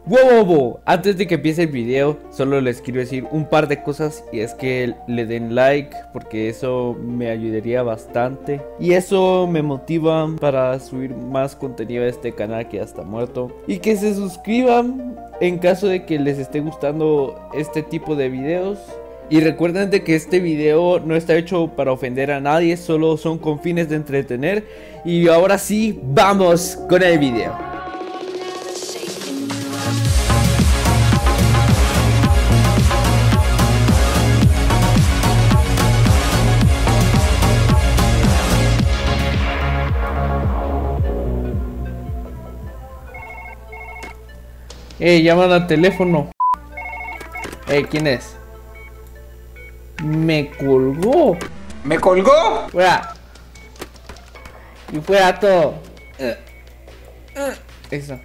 ¡Wow! Antes de que empiece el video, solo les quiero decir un par de cosas. Y es que le den like, porque eso me ayudaría bastante. Y eso me motiva para subir más contenido a este canal que ya está muerto. Y que se suscriban en caso de que les esté gustando este tipo de videos. Y recuerden de que este video no está hecho para ofender a nadie, solo son con fines de entretener. Y ahora sí, vamos con el video. Llaman al teléfono. ¿Quién es? Me colgó. ¿Me colgó? Fuera. Y fuera todo. Eso.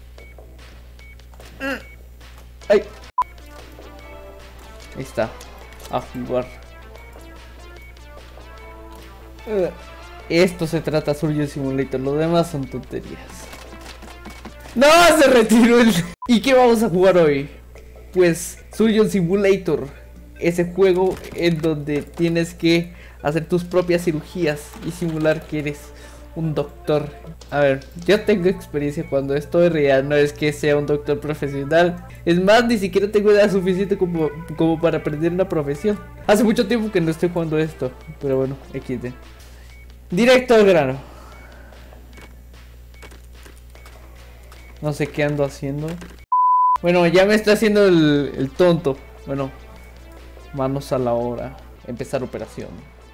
Ay. Ahí está. A jugar. Esto se trata Surgeon Simulator. Lo demás son tonterías. ¡No! Se retiró el... ¿Y qué vamos a jugar hoy? Pues Surgeon Simulator. Ese juego en donde tienes que hacer tus propias cirugías y simular que eres un doctor. A ver, yo tengo experiencia cuando esto es real. No es que sea un doctor profesional. Es más, ni siquiera tengo edad suficiente como para aprender una profesión. Hace mucho tiempo que no estoy jugando esto. Pero bueno, XD. Directo al grano. No sé qué ando haciendo. Bueno, ya me está haciendo el tonto. Bueno, manos a la obra. Empezar operación.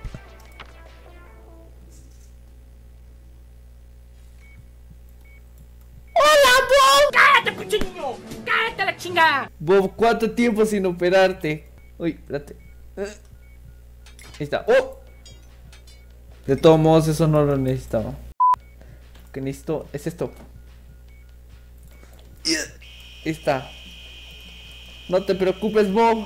¡Hola, Bob! ¡Cállate, cochino! ¡Cállate la chingada! Bob, ¿cuánto tiempo sin operarte? Uy, espérate. Ahí está. ¡Oh! De todos modos, eso no lo necesitaba. Lo que necesito es esto. Ahí está. No te preocupes, Bob.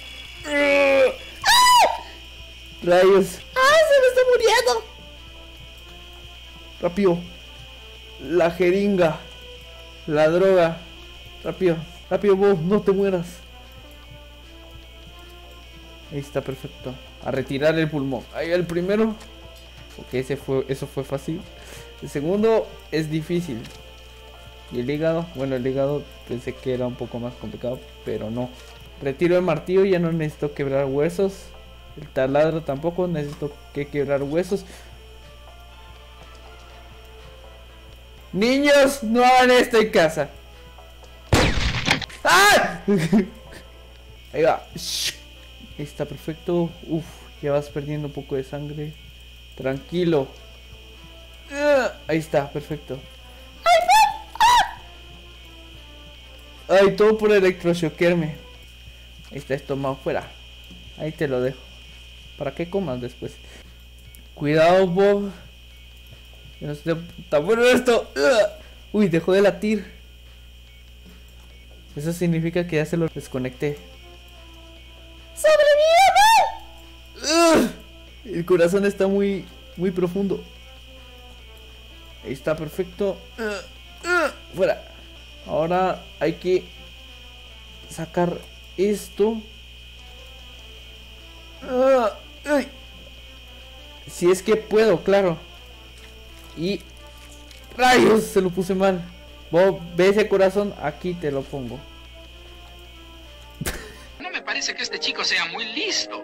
Rayos. ¡Ah! ¡Se me está muriendo! Rápido. La jeringa. La droga. Rápido. Rápido, Bob. No te mueras. Ahí está, perfecto. A retirar el pulmón. Ahí el primero. Ok, eso fue fácil. El segundo es difícil. Y el hígado, bueno, el hígado pensé que era un poco más complicado, pero no. Retiro el martillo, ya no necesito quebrar huesos. El taladro tampoco necesito que quebrar huesos. Niños, no hagan esto en casa. ¡Ah! Ahí va. Ahí está, perfecto. Uf, ya vas perdiendo un poco de sangre. Tranquilo. Ahí está, perfecto. Ay, todo por electroshoquearme. Ahí está, estómago fuera. Ahí te lo dejo. Para que comas después. Cuidado, Bob. Que no esté tan bueno esto. Uy, dejó de latir. Eso significa que ya se lo desconecté. ¡Sobrevive! El corazón está muy profundo. Ahí está, perfecto. Fuera. Ahora hay que sacar esto. Si es que puedo, claro. Y... ¡rayos! Se lo puse mal. Bob, ve ese corazón, aquí te lo pongo. No me parece que este chico sea muy listo.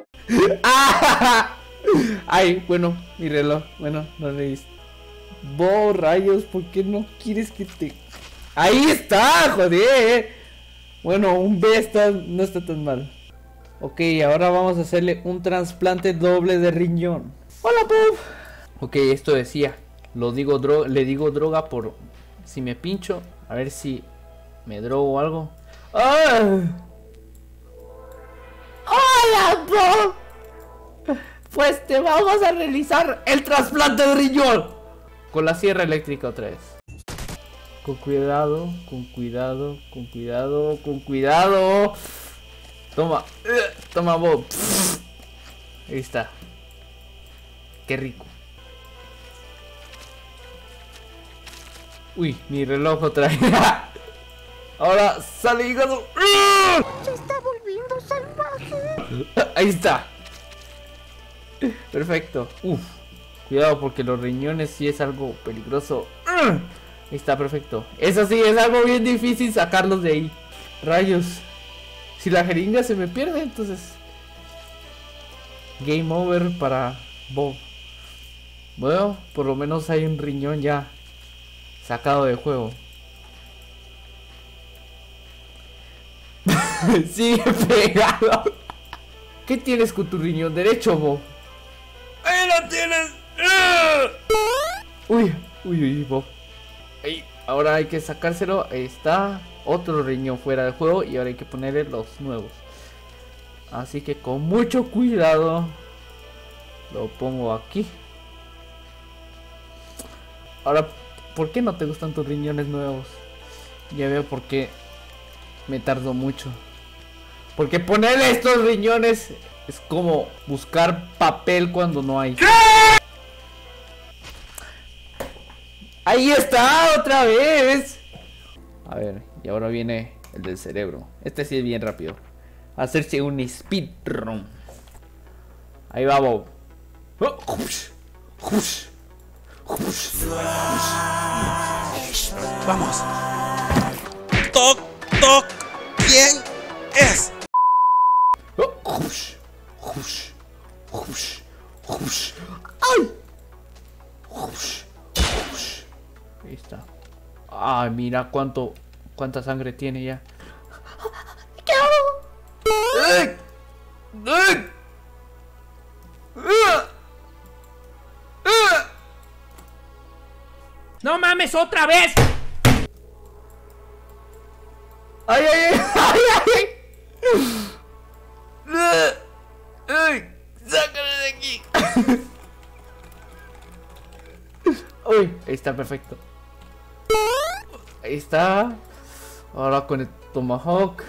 Ay, bueno, mi reloj. Bueno, no le hice. Bob, rayos, ¿por qué no quieres que te...? ¡Ahí está! ¡Joder! Bueno, un B no está tan mal. Ok, ahora vamos a hacerle un trasplante doble de riñón. ¡Hola, Bob! Ok, esto decía. Le digo droga por... si me pincho. A ver si me drogo o algo. ¡Ah! ¡Hola, Bob! Pues te vamos a realizar el trasplante de riñón. Con la sierra eléctrica otra vez. Con cuidado, con cuidado, con cuidado, con cuidado. Toma, toma, Bob. Ahí está. Qué rico. Uy, mi reloj otra vez. Ahora sale hígado. Se está volviendo salvaje. Ahí está. Perfecto. Uf. Cuidado porque los riñones sí es algo peligroso. Ahí está, perfecto. Eso sí, es algo bien difícil sacarlos de ahí. Rayos. Si la jeringa se me pierde, entonces game over para Bob. Bueno, por lo menos hay un riñón ya sacado de juego. Sigue pegado. ¿Qué tienes con tu riñón derecho, Bob? ¡Ahí lo tienes! Uy, uy, uy, Bob. Ahí, ahora hay que sacárselo. Ahí está. Otro riñón fuera del juego. Y ahora hay que ponerle los nuevos. Así que con mucho cuidado lo pongo aquí. Ahora, ¿por qué no te gustan tus riñones nuevos? Ya veo por qué me tardó mucho. Porque ponerle estos riñones es como buscar papel cuando no hay. ¿Qué? Ahí está, otra vez. A ver, y ahora viene el del cerebro. Este sí es bien rápido. Hacerse un speedrun. Ahí va Bob. Vamos. Toc, toc. ¿Quién es? ¡Ay! Ahí está. Ay, mira cuánta sangre tiene ya. ¿Qué hago? ¡Ay! ¡Ay! ¡No mames, otra vez! ¡Ay, ay, ay! ¡Ay, ay! ¡Ay! ¡Sácalo de aquí! Uy, ahí está, perfecto. Ahí está. Ahora con el tomahawk.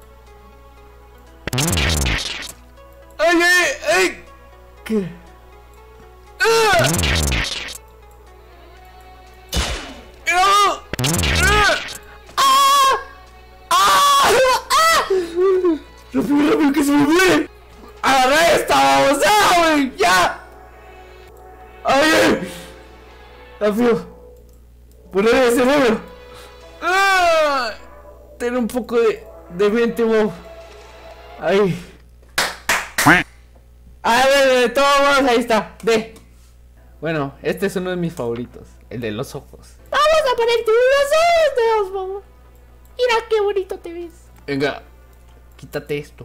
¡Ay, ay, ay! ¿Qué? ¡Ah! ¡No! ¡Ah! ¡Ah! ¡Ah! ¡Rápido, rápido, que se me muere! ¡Agarra esta babosada, güey! ¡Ya! ¡Ay, ay! ¡Rápido! ¡Ponle el cerebro! ¡Ah! Ten un poco de mente, Bob. ¡Ay! A ver, de todos modos, ahí está. Bueno, este es uno de mis favoritos. El de los ojos. Vamos a ponerte unos ojos, Bobo. Mira qué bonito te ves. Venga, quítate esto.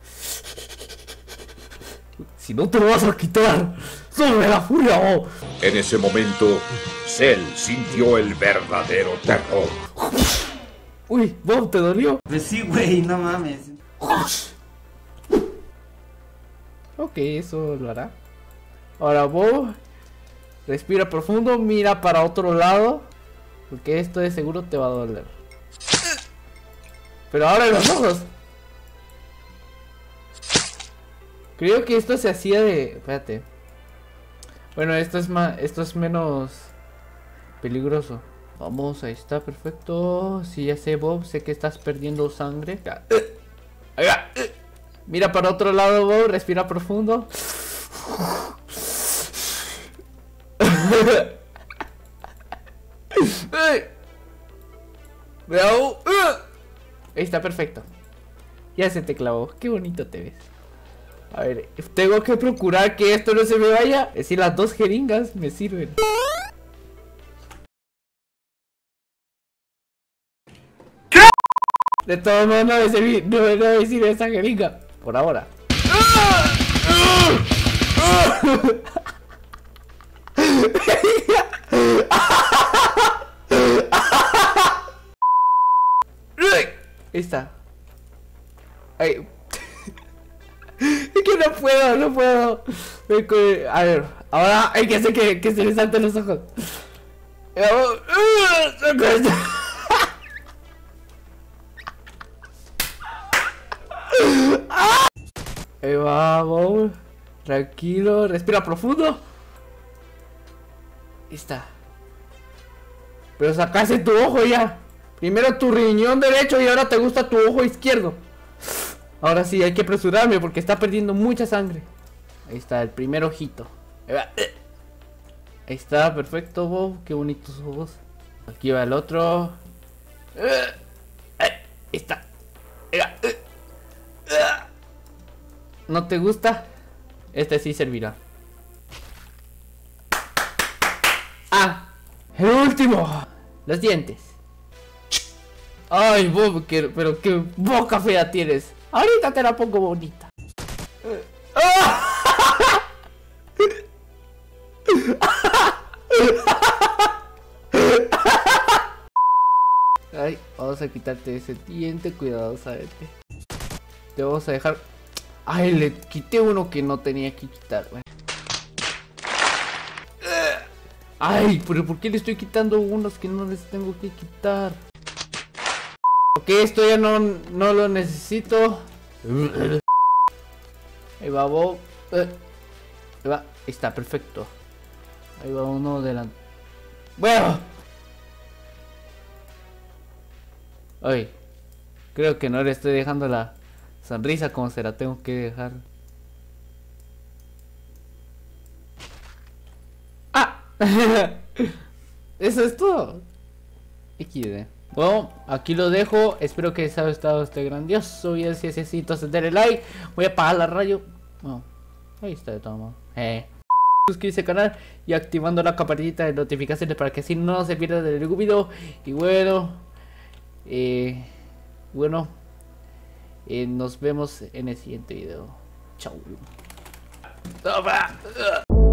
Si no te lo vas a quitar, sobre la furia, Bob. En ese momento, Cell sintió el verdadero terror. Uy, Bob, ¿te dolió? Pues sí, güey, no mames. Ok, eso lo hará. Ahora Bob, respira profundo, mira para otro lado, porque esto de seguro te va a doler. Pero ahora en los ojos. Creo que esto se hacía de... Espérate. Bueno, esto es menos peligroso. Vamos, ahí está, perfecto. Sí, ya sé, Bob, sé que estás perdiendo sangre. Ahí va. Mira para otro lado, Bob, respira profundo. Ahí está, perfecto. Ya se te clavó, qué bonito te ves. A ver, tengo que procurar que esto no se me vaya. Es decir, las dos jeringas me sirven. ¿Qué? De todos modos no me sirve esa jeringa. Por ahora. Ahí está. Ay. Es que no puedo. A ver, ahora hay que hacer que se le salten los ojos. Ahí vamos. Tranquilo, respira profundo. Ahí está. Pero sacaste tu ojo ya. Primero tu riñón derecho y ahora te gusta tu ojo izquierdo. Ahora sí, hay que apresurarme porque está perdiendo mucha sangre. Ahí está, el primer ojito. Ahí está, perfecto, Bob. Qué bonitos ojos. Aquí va el otro. Ahí está. ¿No te gusta? Este sí servirá. Ah, el último. Los dientes. Ay, Bob, pero qué boca fea tienes. Ahorita te la pongo bonita. Ay, vamos a quitarte ese diente cuidadosamente. Te vamos a dejar. Ay, le quité uno que no tenía que quitar, güey. Ay, pero ¿por qué le estoy quitando unos que no les tengo que quitar? Ok, esto ya no lo necesito. Ahí va Bob. Ahí va, está perfecto. Ahí va uno delante. Bueno. Ay, creo que no le estoy dejando la sonrisa como se la tengo que dejar. ¡Ah! Eso es todo. XD. Bueno, aquí lo dejo. Espero que les haya gustado este grandioso video. Si es así, entonces denle like. Voy a apagar la radio. Bueno, ahí está de todo modo. Suscribirse al canal y activando la campanita de notificaciones para que así no se pierda de ningún video. Y bueno, nos vemos en el siguiente video. Chau.